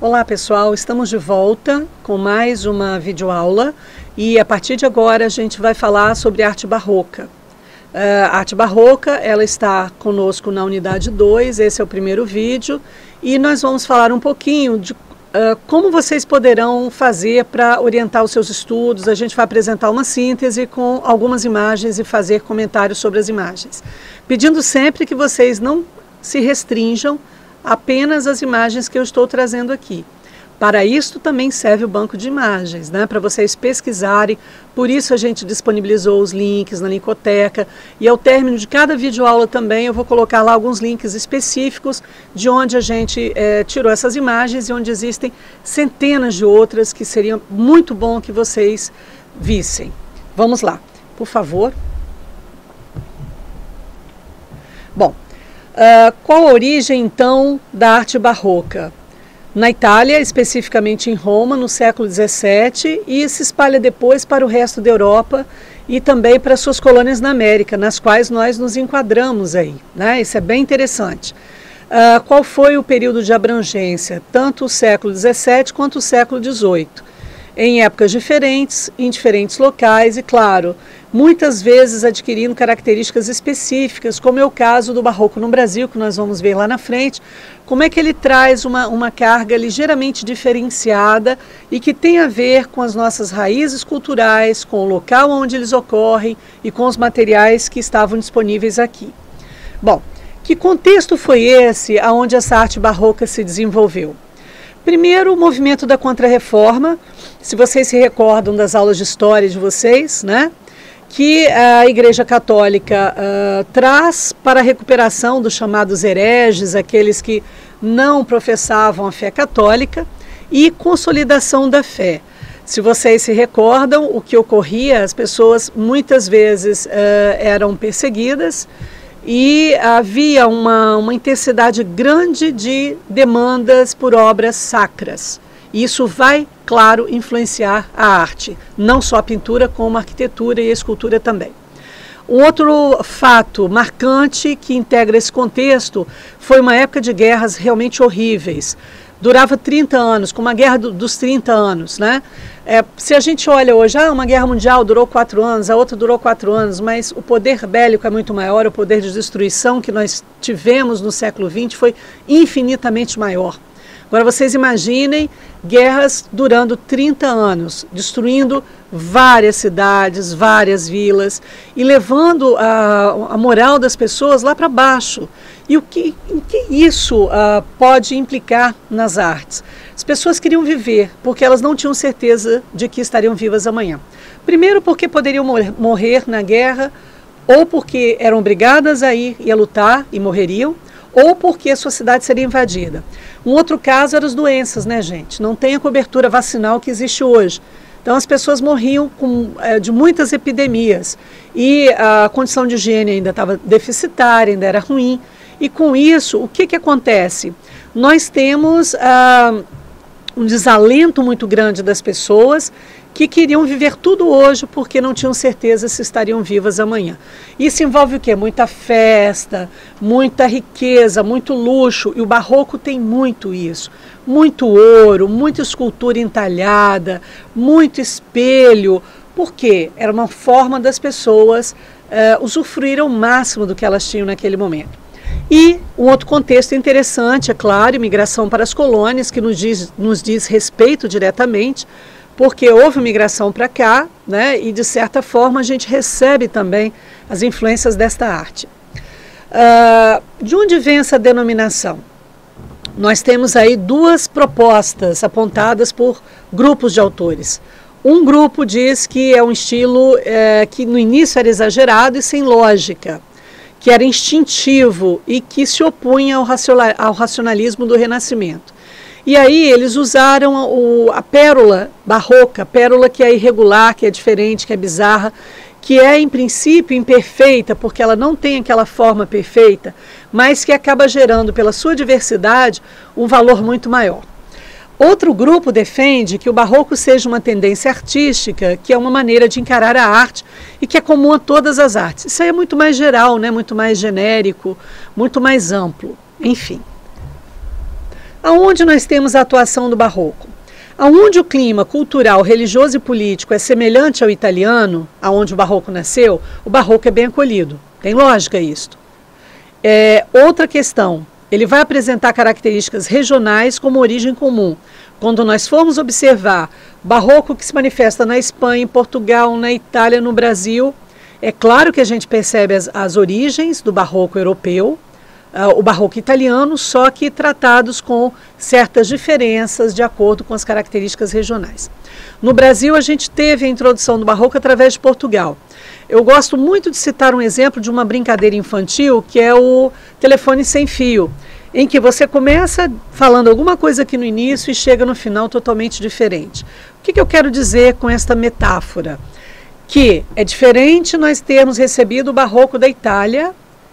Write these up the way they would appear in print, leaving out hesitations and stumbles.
Olá pessoal, estamos de volta com mais uma videoaula e a partir de agora a gente vai falar sobre arte barroca. A arte barroca, ela está conosco na unidade 2, esse é o primeiro vídeo e nós vamos falar um pouquinho de como vocês poderão fazer para orientar os seus estudos. A gente vai apresentar uma síntese com algumas imagens e fazer comentários sobre as imagens, pedindo sempre que vocês não se restringam apenas as imagens que eu estou trazendo aqui. Para isso também serve o banco de imagens, né, para vocês pesquisarem. Por isso a gente disponibilizou os links na Linkoteca e ao término de cada videoaula também eu vou colocar lá alguns links específicos de onde a gente tirou essas imagens e onde existem centenas de outras que seria muito bom que vocês vissem. Vamos lá, por favor. Bom, qual a origem então da arte barroca? Na Itália, especificamente em Roma, no século XVII, e se espalha depois para o resto da Europa e também para suas colônias na América, nas quais nós nos enquadramos aí, né? Isso é bem interessante. Qual foi o período de abrangência? Tanto o século XVII quanto o século XVIII. Em épocas diferentes, em diferentes locais e, claro, muitas vezes adquirindo características específicas, como é o caso do barroco no Brasil, que nós vamos ver lá na frente, como é que ele traz uma carga ligeiramente diferenciada e que tem a ver com as nossas raízes culturais, com o local onde eles ocorrem e com os materiais que estavam disponíveis aqui. Bom, que contexto foi esse onde essa arte barroca se desenvolveu? Primeiro, o movimento da Contra-Reforma, se vocês se recordam das aulas de história de vocês, né? Que a Igreja Católica traz para a recuperação dos chamados hereges, aqueles que não professavam a fé católica, e consolidação da fé. Se vocês se recordam, o que ocorria, as pessoas muitas vezes eram perseguidas e havia uma intensidade grande de demandas por obras sacras. Isso vai, claro, influenciar a arte, não só a pintura, como a arquitetura e a escultura também. Um outro fato marcante que integra esse contexto foi uma época de guerras realmente horríveis. Durava 30 anos, como a Guerra dos 30 anos, né? Se a gente olha hoje, uma guerra mundial durou 4 anos, a outra durou 4 anos, mas o poder bélico é muito maior, o poder de destruição que nós tivemos no século XX foi infinitamente maior. Agora vocês imaginem guerras durando 30 anos, destruindo várias cidades, várias vilas e levando a moral das pessoas lá para baixo. E em que isso pode implicar nas artes? As pessoas queriam viver porque elas não tinham certeza de que estariam vivas amanhã. Primeiro porque poderiam morrer na guerra, ou porque eram obrigadas a ir e a lutar e morreriam, ou porque a sua cidade seria invadida. Um outro caso eram as doenças, né, gente? Não tem a cobertura vacinal que existe hoje. Então as pessoas morriam de muitas epidemias e a condição de higiene ainda estava deficitária, ainda era ruim. E com isso, o que acontece? Nós temos um desalento muito grande das pessoas que queriam viver tudo hoje porque não tinham certeza se estariam vivas amanhã. Isso envolve o quê? Muita festa, muita riqueza, muito luxo, e o barroco tem muito isso. Muito ouro, muita escultura entalhada, muito espelho. Por quê? Era uma forma das pessoas usufruir ao máximo do que elas tinham naquele momento. E um outro contexto interessante, é claro, imigração para as colônias, que nos diz respeito diretamente, porque houve migração para cá, né, e de certa forma a gente recebe também as influências desta arte. De onde vem essa denominação? Nós temos aí duas propostas apontadas por grupos de autores. Um grupo diz que é um estilo que no início era exagerado e sem lógica, que era instintivo e que se opunha ao racionalismo do Renascimento. E aí eles usaram a pérola barroca, a pérola que é irregular, que é diferente, que é bizarra, que é em princípio imperfeita, porque ela não tem aquela forma perfeita, mas que acaba gerando pela sua diversidade um valor muito maior. Outro grupo defende que o barroco seja uma tendência artística, que é uma maneira de encarar a arte e que é comum a todas as artes. Isso aí é muito mais geral, né? Muito mais genérico, muito mais amplo, enfim. Aonde nós temos a atuação do barroco? Aonde o clima cultural, religioso e político é semelhante ao italiano, aonde o barroco nasceu, o barroco é bem acolhido. Tem lógica isto. Outra questão, ele vai apresentar características regionais como origem comum. Quando nós formos observar barroco que se manifesta na Espanha, em Portugal, na Itália, no Brasil, é claro que a gente percebe as origens do barroco europeu, o barroco italiano, só que tratados com certas diferenças de acordo com as características regionais. No Brasil, a gente teve a introdução do barroco através de Portugal. Eu gosto muito de citar um exemplo de uma brincadeira infantil, que é o telefone sem fio, em que você começa falando alguma coisa aqui no início e chega no final totalmente diferente. O que eu quero dizer com esta metáfora? Que é diferente nós termos recebido o barroco da Itália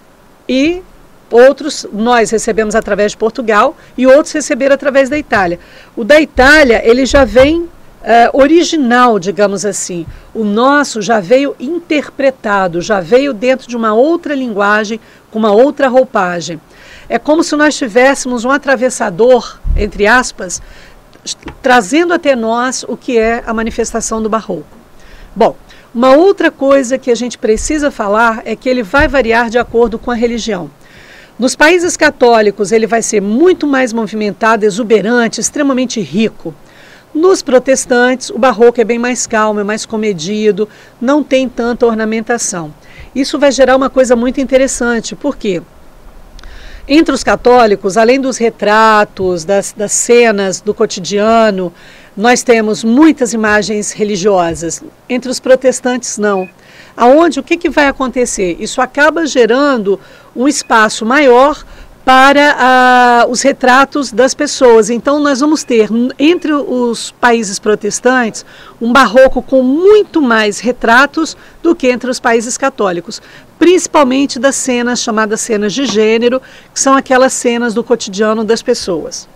e outros nós recebemos através de Portugal e outros receberam através da Itália. O da Itália, ele já vem original, digamos assim. O nosso já veio interpretado, já veio dentro de uma outra linguagem, com uma outra roupagem. É como se nós tivéssemos um atravessador, entre aspas, trazendo até nós o que é a manifestação do barroco. Bom, uma outra coisa que a gente precisa falar é que ele vai variar de acordo com a religião. Nos países católicos ele vai ser muito mais movimentado, exuberante, extremamente rico. Nos protestantes o barroco é bem mais calmo, é mais comedido, não tem tanta ornamentação. Isso vai gerar uma coisa muito interessante, porque entre os católicos, além dos retratos, das cenas do cotidiano, nós temos muitas imagens religiosas. Entre os protestantes, não. Aonde, o que vai acontecer? Isso acaba gerando um espaço maior para os retratos das pessoas. Então nós vamos ter, entre os países protestantes, um barroco com muito mais retratos do que entre os países católicos, principalmente das cenas chamadas cenas de gênero, que são aquelas cenas do cotidiano das pessoas.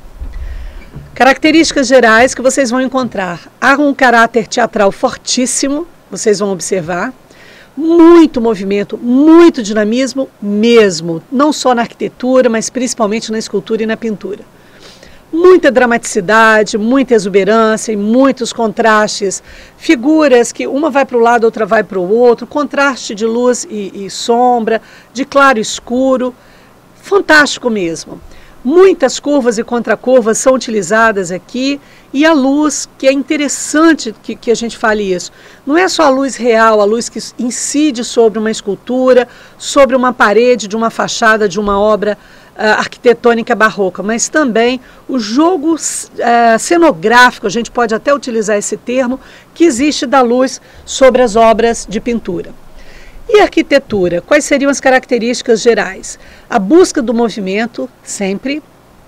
Características gerais que vocês vão encontrar: há um caráter teatral fortíssimo, vocês vão observar, muito movimento, muito dinamismo mesmo, não só na arquitetura, mas principalmente na escultura e na pintura. Muita dramaticidade, muita exuberância e muitos contrastes, figuras que uma vai para o lado, outra vai para o outro, contraste de luz e sombra, de claro e escuro, fantástico mesmo. Muitas curvas e contracurvas são utilizadas aqui, e a luz, que é interessante que a gente fale isso, não é só a luz real, a luz que incide sobre uma escultura, sobre uma parede de uma fachada de uma obra arquitetônica barroca, mas também o jogo cenográfico, a gente pode até utilizar esse termo, que existe da luz sobre as obras de pintura. E a arquitetura? Quais seriam as características gerais? A busca do movimento, sempre.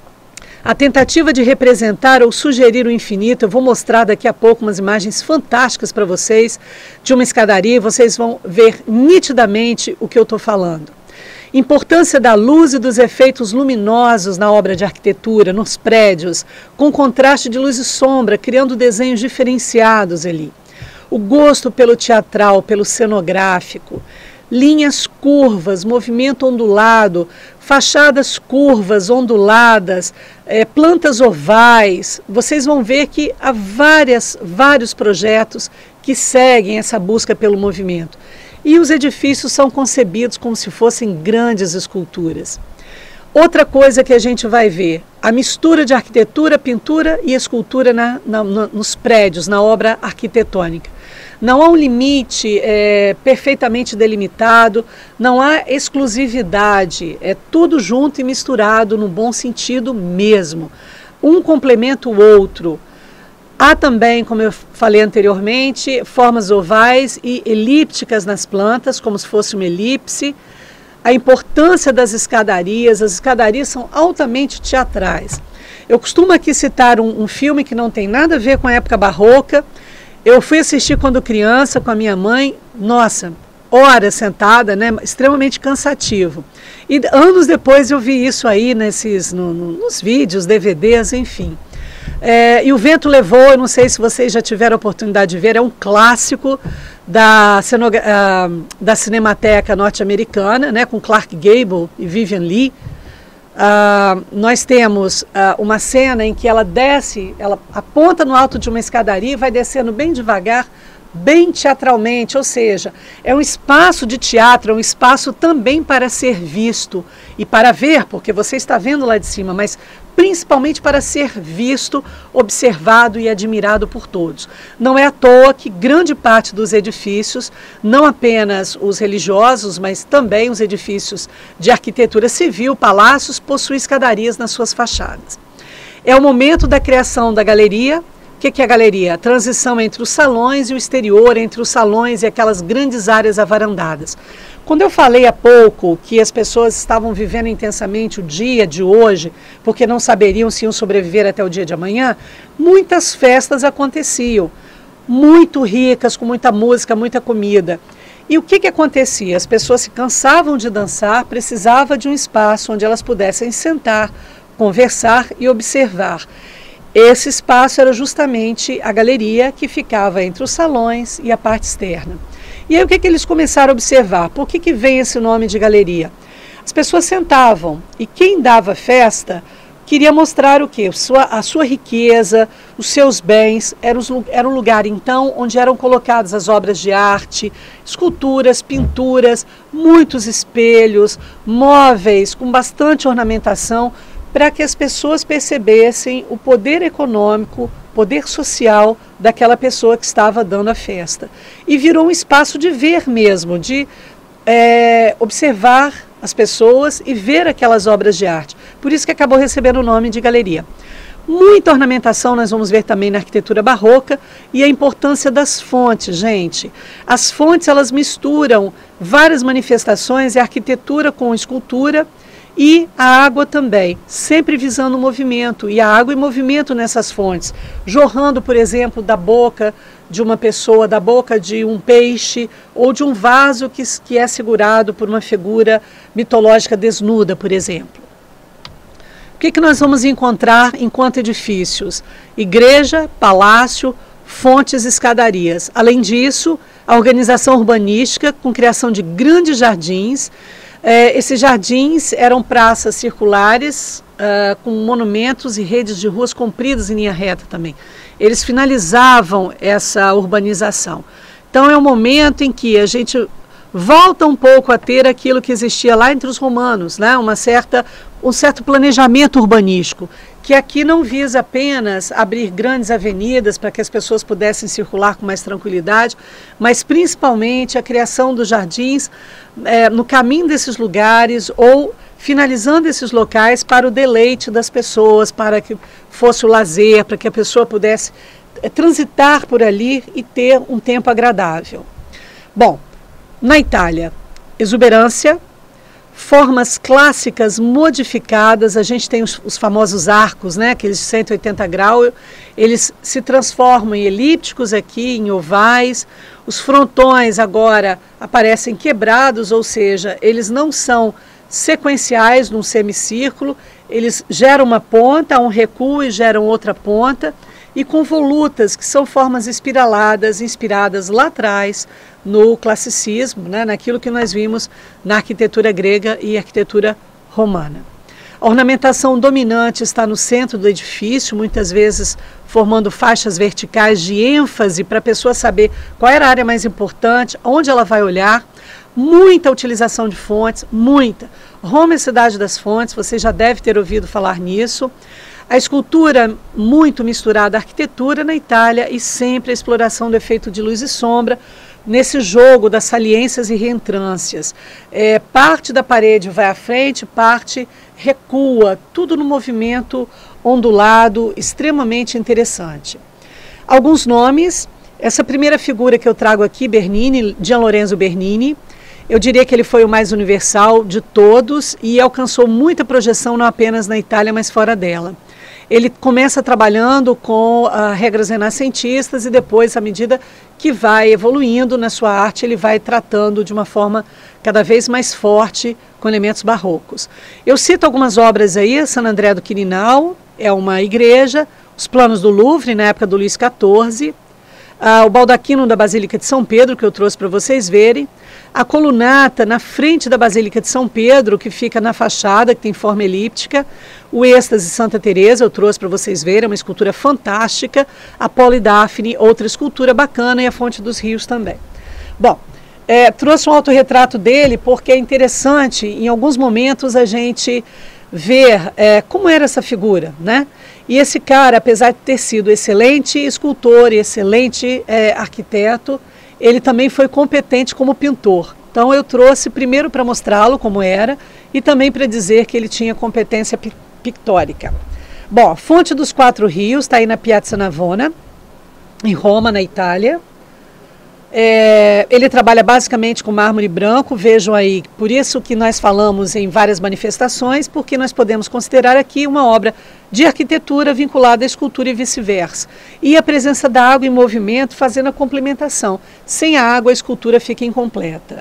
A tentativa de representar ou sugerir o infinito. Eu vou mostrar daqui a pouco umas imagens fantásticas para vocês de uma escadaria e vocês vão ver nitidamente o que eu estou falando. Importância da luz e dos efeitos luminosos na obra de arquitetura, nos prédios, com contraste de luz e sombra, criando desenhos diferenciados ali. O gosto pelo teatral, pelo cenográfico, linhas curvas, movimento ondulado, fachadas curvas, onduladas, plantas ovais. Vocês vão ver que há vários projetos que seguem essa busca pelo movimento. E os edifícios são concebidos como se fossem grandes esculturas. Outra coisa que a gente vai ver, a mistura de arquitetura, pintura e escultura nos prédios, na obra arquitetônica. Não há um limite perfeitamente delimitado, não há exclusividade, é tudo junto e misturado no bom sentido mesmo. Um complementa o outro. Há também, como eu falei anteriormente, formas ovais e elípticas nas plantas, como se fosse uma elipse. A importância das escadarias, as escadarias são altamente teatrais. Eu costumo aqui citar um filme que não tem nada a ver com a época barroca. Eu fui assistir quando criança com a minha mãe, nossa, horas sentada, né, extremamente cansativo. E anos depois eu vi isso aí nos vídeos, DVDs, enfim. E O Vento Levou, eu não sei se vocês já tiveram a oportunidade de ver, é um clássico da Cinemateca norte-americana, né, com Clark Gable e Vivien Leigh. nós temos uma cena em que ela desce, ela aponta no alto de uma escadaria e vai descendo bem devagar, bem teatralmente, ou seja, é um espaço de teatro, é um espaço também para ser visto e para ver, porque você está vendo lá de cima, mas principalmente para ser visto, observado e admirado por todos. Não é à toa que grande parte dos edifícios, não apenas os religiosos, mas também os edifícios de arquitetura civil, palácios, possuem escadarias nas suas fachadas. É o momento da criação da galeria. O que é a galeria? A transição entre os salões e o exterior, entre os salões e aquelas grandes áreas avarandadas. Quando eu falei há pouco que as pessoas estavam vivendo intensamente o dia de hoje, porque não saberiam se iam sobreviver até o dia de amanhã, muitas festas aconteciam, muito ricas, com muita música, muita comida. E o que acontecia? As pessoas se cansavam de dançar, precisavam de um espaço onde elas pudessem sentar, conversar e observar. Esse espaço era justamente a galeria que ficava entre os salões e a parte externa. E aí o que eles começaram a observar? Por que vem esse nome de galeria? As pessoas sentavam e quem dava festa queria mostrar o quê? A sua riqueza, os seus bens. Era um lugar então onde eram colocadas as obras de arte, esculturas, pinturas, muitos espelhos, móveis com bastante ornamentação, para que as pessoas percebessem o poder econômico, poder social daquela pessoa que estava dando a festa. E virou um espaço de ver mesmo, de observar as pessoas e ver aquelas obras de arte. Por isso que acabou recebendo o nome de galeria. Muita ornamentação nós vamos ver também na arquitetura barroca e a importância das fontes, gente. As fontes, elas misturam várias manifestações, a arquitetura com escultura, e a água também, sempre visando o movimento, e a água em movimento nessas fontes, jorrando, por exemplo, da boca de uma pessoa, da boca de um peixe, ou de um vaso que é segurado por uma figura mitológica desnuda, por exemplo. O que nós vamos encontrar enquanto edifícios? Igreja, palácio, fontes e escadarias. Além disso, a organização urbanística com criação de grandes jardins. Esses jardins eram praças circulares, com monumentos e redes de ruas compridas em linha reta também. Eles finalizavam essa urbanização. Então é um momento em que a gente volta um pouco a ter aquilo que existia lá entre os romanos, né? Um certo planejamento urbanístico, que aqui não visa apenas abrir grandes avenidas para que as pessoas pudessem circular com mais tranquilidade, mas principalmente a criação dos jardins no caminho desses lugares ou finalizando esses locais para o deleite das pessoas, para que fosse o lazer, para que a pessoa pudesse transitar por ali e ter um tempo agradável. Bom, na Itália, exuberância, formas clássicas modificadas, a gente tem os famosos arcos, né, aqueles de 180 graus, eles se transformam em elípticos aqui, em ovais, os frontões agora aparecem quebrados, ou seja, eles não são sequenciais num semicírculo, eles geram uma ponta, um recuo e geram outra ponta, e com volutas, que são formas espiraladas, inspiradas lá atrás no classicismo, né, naquilo que nós vimos na arquitetura grega e arquitetura romana. A ornamentação dominante está no centro do edifício, muitas vezes formando faixas verticais de ênfase para a pessoa saber qual era a área mais importante, onde ela vai olhar. Muita utilização de fontes, muita. Roma é a cidade das fontes, você já deve ter ouvido falar nisso. A escultura muito misturada à arquitetura na Itália e sempre a exploração do efeito de luz e sombra nesse jogo das saliências e reentrâncias. Parte da parede vai à frente, parte recua, tudo no movimento ondulado, extremamente interessante. Alguns nomes, essa primeira figura que eu trago aqui, Bernini, Gian Lorenzo Bernini, eu diria que ele foi o mais universal de todos e alcançou muita projeção não apenas na Itália, mas fora dela. Ele começa trabalhando com regras renascentistas e depois, à medida que vai evoluindo na sua arte, ele vai tratando de uma forma cada vez mais forte com elementos barrocos. Eu cito algumas obras aí, San André do Quirinal, é uma igreja, os planos do Louvre, na época do Luís XIV, o baldaquino da Basílica de São Pedro, que eu trouxe para vocês verem, a colunata na frente da Basílica de São Pedro, que fica na fachada, que tem forma elíptica, o êxtase Santa Teresa, eu trouxe para vocês verem, uma escultura fantástica, a Polidafne, outra escultura bacana, e a Fonte dos Rios também. Bom, trouxe um autorretrato dele porque é interessante, em alguns momentos, a gente ver como era essa figura, né? E esse cara, apesar de ter sido excelente escultor e excelente arquiteto, ele também foi competente como pintor. Então eu trouxe primeiro para mostrá-lo como era e também para dizer que ele tinha competência pictórica. Bom, Fonte dos Quatro Rios está aí na Piazza Navona, em Roma, na Itália. Ele trabalha basicamente com mármore branco, vejam aí, por isso que nós falamos em várias manifestações, porque nós podemos considerar aqui uma obra de arquitetura vinculada à escultura e vice-versa. E a presença da água em movimento fazendo a complementação. Sem a água a escultura fica incompleta.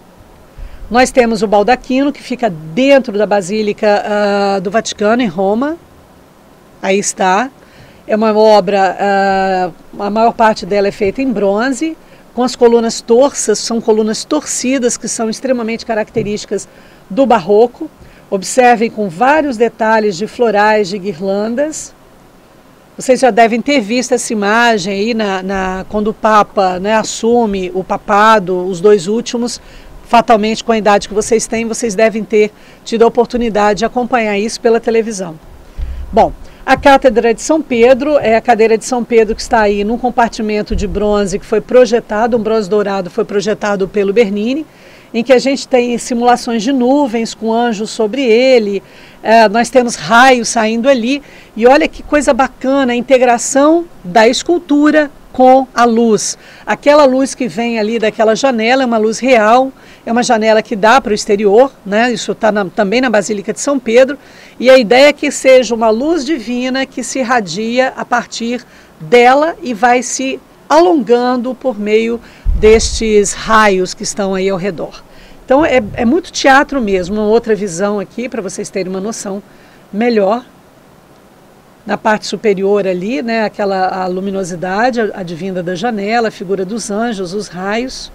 Nós temos o baldaquino, que fica dentro da Basílica do Vaticano, em Roma. Aí está. É uma obra, a maior parte dela é feita em bronze, com as colunas torsas, são colunas torcidas que são extremamente características do barroco. Observem com vários detalhes de florais, de guirlandas. Vocês já devem ter visto essa imagem aí quando o Papa, né, assume o papado, os dois últimos, fatalmente com a idade que vocês têm, vocês devem ter tido a oportunidade de acompanhar isso pela televisão. Bom, a Cátedra de São Pedro é a cadeira de São Pedro que está aí num compartimento de bronze que foi projetado, um bronze dourado foi projetado pelo Bernini, em que a gente tem simulações de nuvens com anjos sobre ele, nós temos raios saindo ali, e olha que coisa bacana, a integração da escultura com a luz. Aquela luz que vem ali daquela janela é uma luz real, é uma janela que dá para o exterior, né? Isso está também na Basílica de São Pedro, e a ideia é que seja uma luz divina que se irradia a partir dela e vai se alongando por meio destes raios que estão aí ao redor. Então é muito teatro mesmo, uma outra visão aqui para vocês terem uma noção melhor. Na parte superior ali, né, a luminosidade advinda da janela, a figura dos anjos, os raios.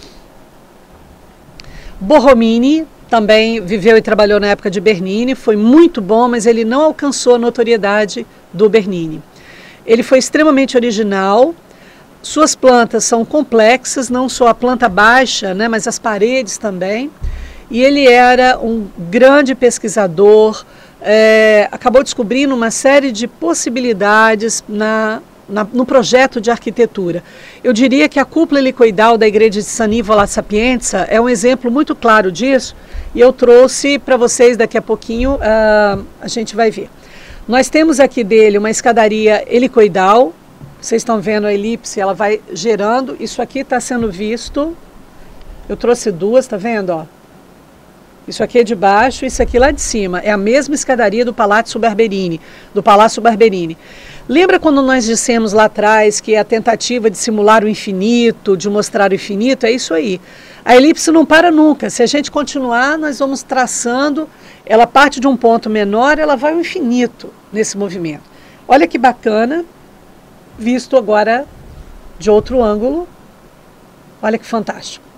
Borromini também viveu e trabalhou na época de Bernini, foi muito bom, mas ele não alcançou a notoriedade do Bernini. Ele foi extremamente original, suas plantas são complexas, não só a planta baixa, né, mas as paredes também, e ele era um grande pesquisador, acabou descobrindo uma série de possibilidades no projeto de arquitetura. Eu diria que a cúpula helicoidal da igreja de San Ivo alla Sapienza é um exemplo muito claro disso, e eu trouxe para vocês daqui a pouquinho, a gente vai ver. Nós temos aqui dele uma escadaria helicoidal, vocês estão vendo a elipse, ela vai gerando, isso aqui está sendo visto, eu trouxe duas, está vendo, ó? Isso aqui é de baixo, isso aqui lá de cima. É a mesma escadaria do Palácio Barberini, do Palácio Barberini. Lembra quando nós dissemos lá atrás que a tentativa de simular o infinito, de mostrar o infinito, é isso aí. A elipse não para nunca. Se a gente continuar, nós vamos traçando, ela parte de um ponto menor, ela vai ao infinito nesse movimento. Olha que bacana, visto agora de outro ângulo. Olha que fantástico.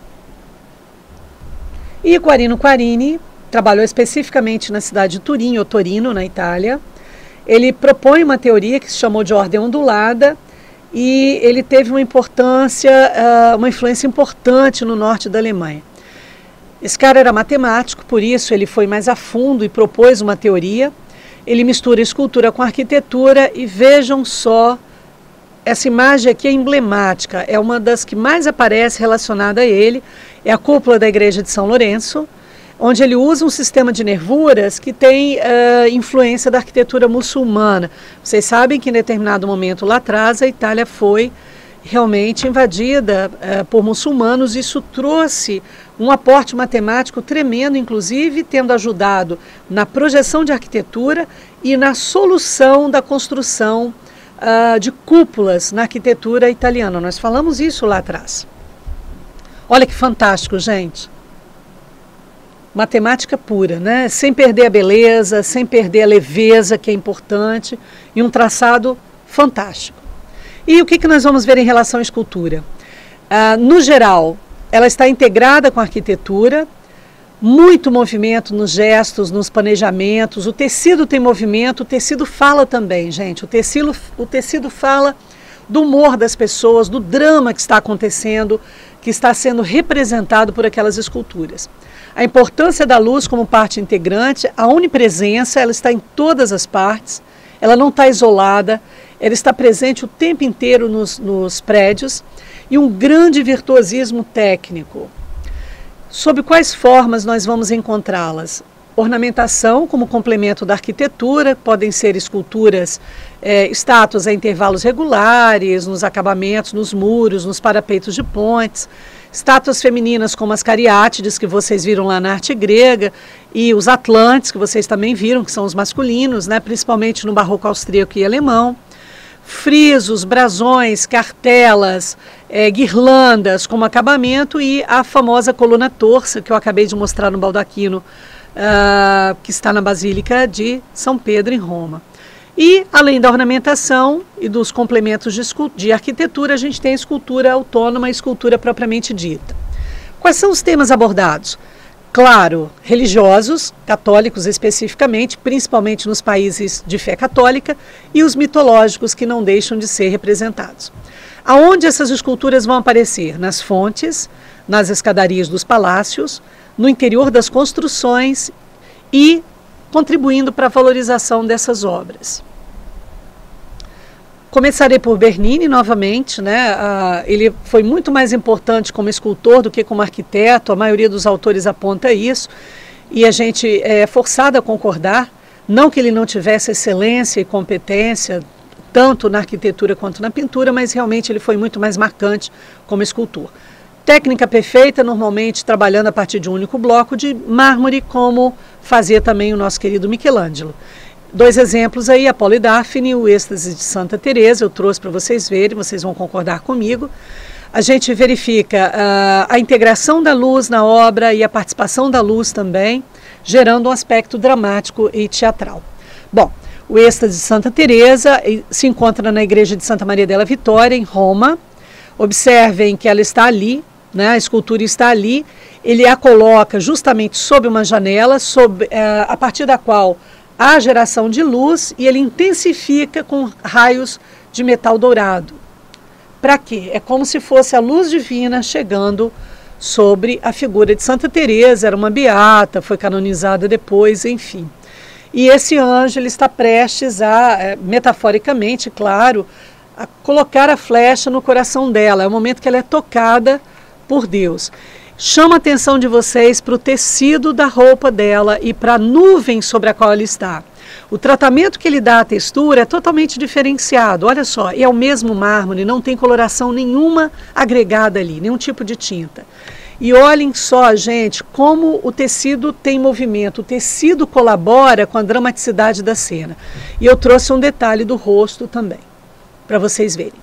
E Guarino Quarini trabalhou especificamente na cidade de Turim, ou Torino, na Itália. Ele propõe uma teoria que se chamou de ordem ondulada e ele teve uma influência importante no norte da Alemanha. Esse cara era matemático, por isso ele foi mais a fundo e propôs uma teoria. Ele mistura escultura com arquitetura e vejam só, essa imagem aqui é emblemática, é uma das que mais aparece relacionada a ele, é a cúpula da igreja de São Lourenço, onde ele usa um sistema de nervuras que tem influência da arquitetura muçulmana. Vocês sabem que em determinado momento lá atrás a Itália foi realmente invadida por muçulmanos, isso trouxe um aporte matemático tremendo, inclusive tendo ajudado na projeção de arquitetura e na solução da construção de cúpulas na arquitetura italiana. Nós falamos isso lá atrás. Olha que fantástico, gente. Matemática pura, né? Sem perder a beleza, sem perder a leveza, que é importante, e um traçado fantástico. E o que nós vamos ver em relação à escultura? No geral, ela está integrada com a arquitetura, muito movimento nos gestos, nos planejamentos, o tecido tem movimento, o tecido fala também, gente, o tecido fala do humor das pessoas, do drama que está acontecendo, que está sendo representado por aquelas esculturas. A importância da luz como parte integrante, a onipresença, ela está em todas as partes, ela não está isolada, ela está presente o tempo inteiro nos prédios, e um grande virtuosismo técnico. Sob quais formas nós vamos encontrá-las? Ornamentação como complemento da arquitetura, podem ser esculturas, estátuas a intervalos regulares, nos acabamentos, nos muros, nos parapeitos de pontes, estátuas femininas como as cariátides, que vocês viram lá na arte grega, e os atlantes, que vocês também viram, que são os masculinos, né, principalmente no barroco austríaco e alemão. Frisos, brasões, cartelas, guirlandas como acabamento e a famosa coluna torça, que eu acabei de mostrar no baldaquino, que está na Basílica de São Pedro, em Roma. E, além da ornamentação e dos complementos de arquitetura, a gente tem a escultura autônoma e a escultura propriamente dita. Quais são os temas abordados? Claro, religiosos, católicos especificamente, principalmente nos países de fé católica, e os mitológicos, que não deixam de ser representados. Aonde essas esculturas vão aparecer? Nas fontes, nas escadarias dos palácios, no interior das construções e contribuindo para a valorização dessas obras. Começarei por Bernini novamente, né? Ele foi muito mais importante como escultor do que como arquiteto, a maioria dos autores aponta isso, e a gente é forçado a concordar, não que ele não tivesse excelência e competência, tanto na arquitetura quanto na pintura, mas realmente ele foi muito mais marcante como escultor. Técnica perfeita, normalmente trabalhando a partir de um único bloco de mármore, como fazia também o nosso querido Michelangelo. Dois exemplos aí, Apolo e Daphne, o êxtase de Santa Teresa, eu trouxe para vocês verem, vocês vão concordar comigo. A gente verifica a integração da luz na obra e a participação da luz também, gerando um aspecto dramático e teatral. Bom, o êxtase de Santa Teresa se encontra na igreja de Santa Maria della Vittoria, em Roma. Observem que ela está ali, né, a escultura está ali, ele a coloca justamente sob uma janela, a partir da qual há geração de luz, e ele intensifica com raios de metal dourado. Para quê? É como se fosse a luz divina chegando sobre a figura de Santa Teresa, era uma beata, foi canonizada depois, enfim. E esse anjo ele está prestes a, metaforicamente, claro, a colocar a flecha no coração dela, é o momento que ela é tocada por Deus. Chama a atenção de vocês para o tecido da roupa dela e para a nuvem sobre a qual ela está. O tratamento que ele dá à textura é totalmente diferenciado. Olha só, é o mesmo mármore, não tem coloração nenhuma agregada ali, nenhum tipo de tinta. E olhem só, gente, como o tecido tem movimento, o tecido colabora com a dramaticidade da cena. E eu trouxe um detalhe do rosto também, para vocês verem.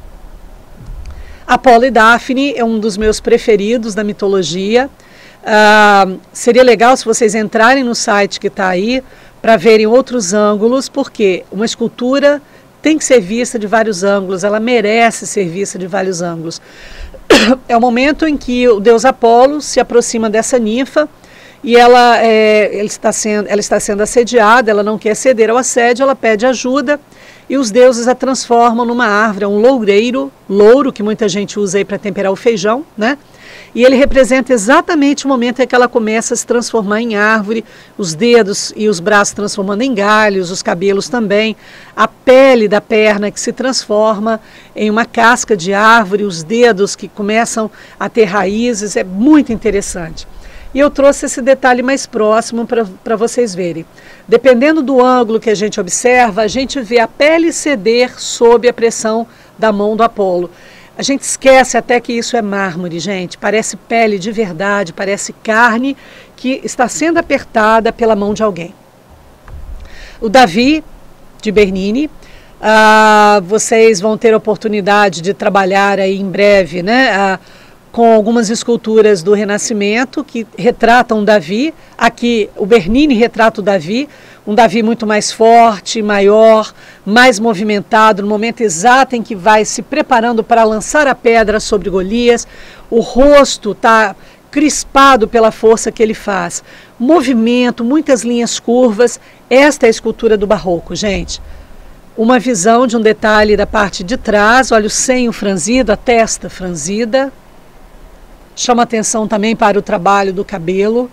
Apolo e Daphne é um dos meus preferidos da mitologia. Seria legal se vocês entrarem no site que está aí para verem outros ângulos, porque uma escultura tem que ser vista de vários ângulos, ela merece ser vista de vários ângulos. É o momento em que o deus Apolo se aproxima dessa ninfa e ela está sendo assediada, ela não quer ceder ao assédio, ela pede ajuda. E os deuses a transformam numa árvore, um louro, que muita gente usa aí para temperar o feijão, né? E ele representa exatamente o momento em que ela começa a se transformar em árvore, os dedos e os braços transformando em galhos, os cabelos também, a pele da perna que se transforma em uma casca de árvore, os dedos que começam a ter raízes, é muito interessante. E eu trouxe esse detalhe mais próximo para vocês verem. Dependendo do ângulo que a gente observa, a gente vê a pele ceder sob a pressão da mão do Apolo. A gente esquece até que isso é mármore, gente. Parece pele de verdade, parece carne que está sendo apertada pela mão de alguém. O Davi, de Bernini, vocês vão ter a oportunidade de trabalhar aí em breve, né? com algumas esculturas do Renascimento que retratam Davi. Aqui o Bernini retrata o Davi, um Davi muito mais forte, maior, mais movimentado, no momento exato em que vai se preparando para lançar a pedra sobre Golias. O rosto está crispado pela força que ele faz. Movimento, muitas linhas curvas. Esta é a escultura do Barroco, gente. Uma visão de um detalhe da parte de trás, olha o senho franzido, a testa franzida. Chama atenção também para o trabalho do cabelo.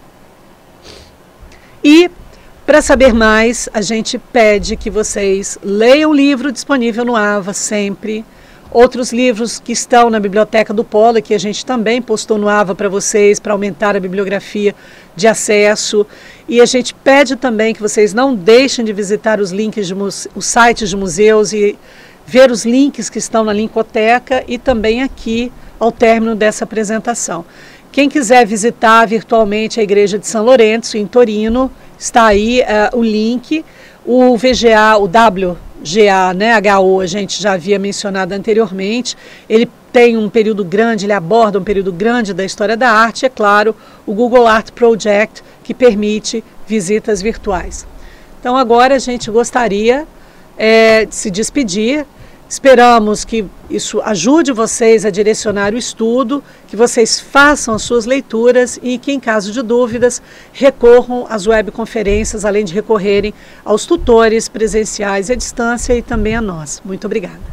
E, para saber mais, a gente pede que vocês leiam o livro disponível no AVA sempre. Outros livros que estão na Biblioteca do Polo, que a gente também postou no AVA para vocês, para aumentar a bibliografia de acesso. E a gente pede também que vocês não deixem de visitar os sites de museus e ver os links que estão na Linkoteca e também aqui ao término dessa apresentação. Quem quiser visitar virtualmente a Igreja de São Lourenço, em Torino, está aí o link. O VGA, o WGA, né, HO, a gente já havia mencionado anteriormente. Ele tem um período grande, ele aborda um período grande da história da arte. É claro, o Google Art Project, que permite visitas virtuais. Então agora a gente gostaria de se despedir. Esperamos que isso ajude vocês a direcionar o estudo, que vocês façam as suas leituras e que, em caso de dúvidas, recorram às webconferências, além de recorrerem aos tutores presenciais à distância e também a nós. Muito obrigada.